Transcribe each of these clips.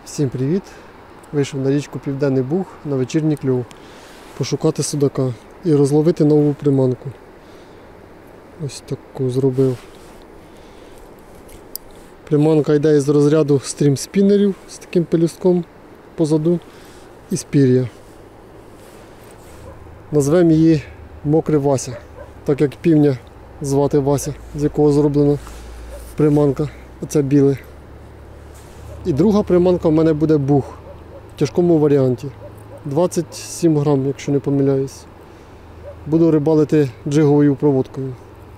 Всім привіт! Вийшов на річку Південний Буг на вечірній кльов пошукати судака і розловити нову приманку. Ось таку зробив. Приманка йде із розряду стрім-спінерів з таким пелюстком позаду і з пір'я. Назвемо її Мокрий Вася, так як півня звати Вася, з якого зроблена приманка, оце біле. І друга приманка в мене буде буг в тяжкому варіанті. 27 грам, якщо не помиляюсь. Буду рибалити джиговою проводкою.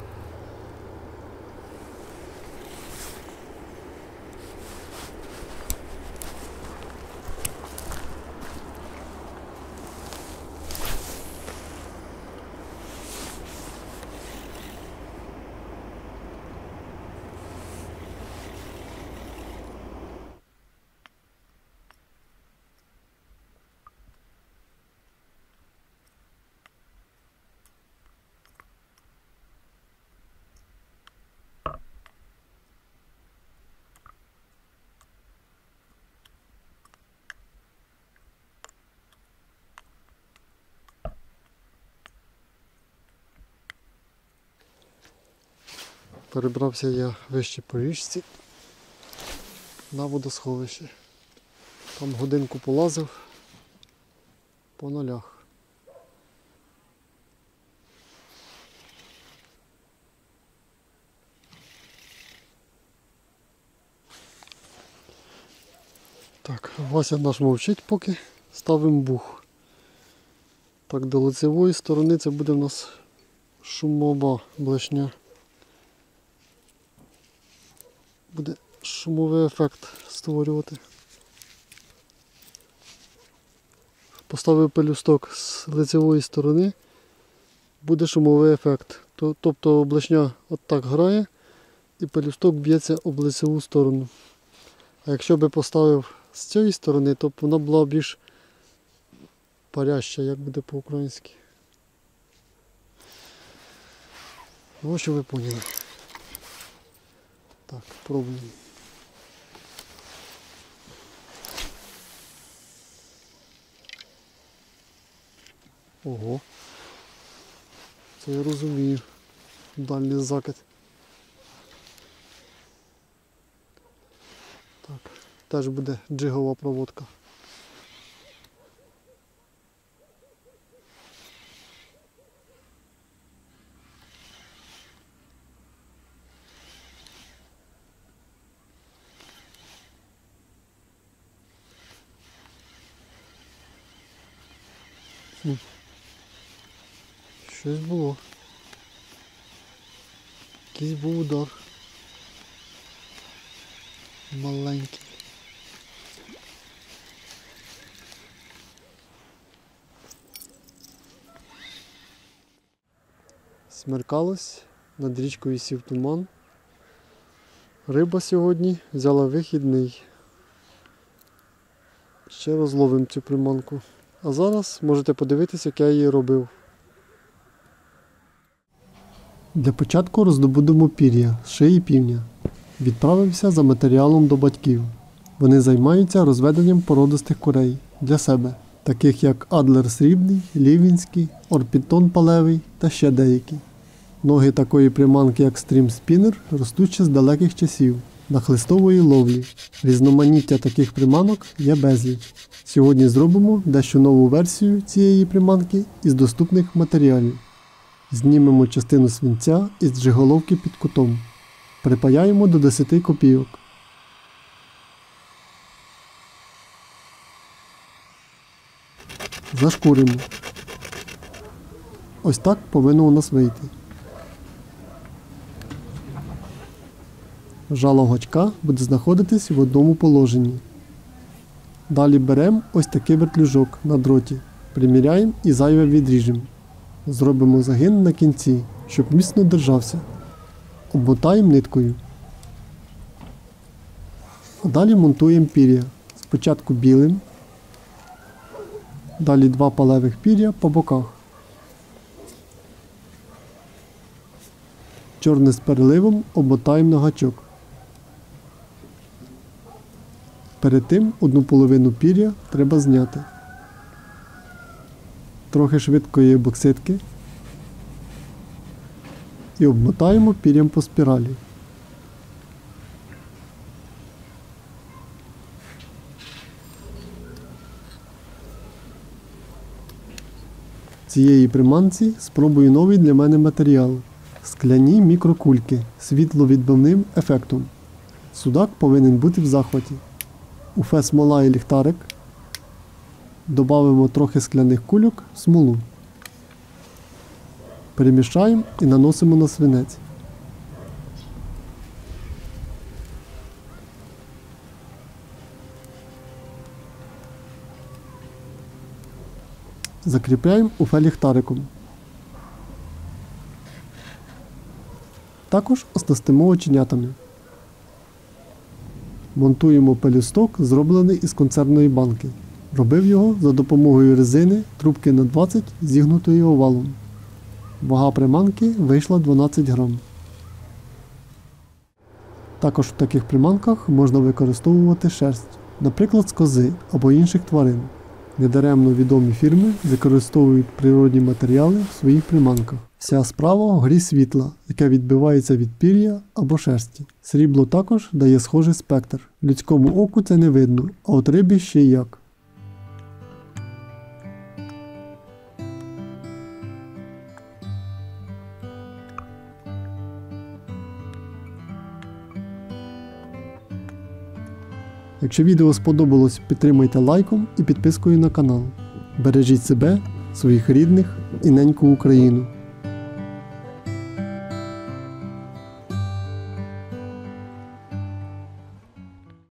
Перебрався я вище по річці на водосховище. Там годинку полазив по нулях. Так, Вася наш мовчить, поки ставимо буг. Так, до лицевої сторони це буде в нас шумова блешня. Буде шумовий ефект створювати. Поставив пелюсток з лицевої сторони, буде шумовий ефект. Тобто блешня отак грає і пелюсток б'ється об лицеву сторону. А якщо би поставив з цієї сторони, то вона була більш паряща, як буде по-українськи. Ось що ви поняли. Так, пробуємо. Ого. Це я розумію. Дальній закид. Так, теж буде джигова проводка. Щось було. Якийсь був удар. Маленький. Смеркалось, над річкою сів туман. Риба сьогодні взяла вихідний. Ще розловимо цю приманку. А зараз можете подивитися, як я її робив. Для початку роздобудемо пір'я з шиї півня. Відправився за матеріалом до батьків. Вони займаються розведенням породистих курей для себе, таких як адлер срібний, лівінський, орпітон палевий та ще деякі. Ноги такої приманки, як стрім-спінер, ростуть ще з далеких часів, на хлистової ловлі. Різноманіття таких приманок є безліч. Сьогодні зробимо дещо нову версію цієї приманки із доступних матеріалів. Знімемо частину свинця із джиголовки під кутом. Припаяємо до 10 копійок. Зашкуримо. Ось так повинно у нас вийти. Жало гачка буде знаходитись в одному положенні. Далі беремо ось такий вертлюжок на дроті. Приміряємо і зайве відріжемо. Зробимо загин на кінці, щоб міцно держався. Обмотаємо ниткою. А далі монтуємо пір'я. Спочатку білим, далі 2 палевих пір'я по боках. Чорне з переливом обмотаємо на гачок. Перед тим одну половину пір'я треба зняти. Трохи швидкої бокситки і обмотаємо пір'ям по спіралі. Цієї приманці спробую новий для мене матеріал – скляні мікрокульки з світловідбивним ефектом. Судак повинен бути в захваті. У фес-смола і ліхтарик. Добавимо трохи скляних кульок в смолу. Перемішаємо і наносимо на свинець. Закріпляємо уфе ліхтариком. Також оснастимо оченятами. Монтуємо пелюсток, зроблений із консервної банки. Робив його за допомогою резини трубки на 20 зігнутої овалом. Вага приманки вийшла 12 грам. Також в таких приманках можна використовувати шерсть, наприклад з кози або інших тварин. Недаремно відомі фірми використовують природні матеріали в своїх приманках. Вся справа в грі світла, яке відбивається від пір'я або шерсті. Срібло також дає схожий спектр. Людському оку це не видно, а от рибі ще й як. Якщо відео сподобалось, підтримайте лайком і підпискою на канал. Бережіть себе, своїх рідних і неньку Україну.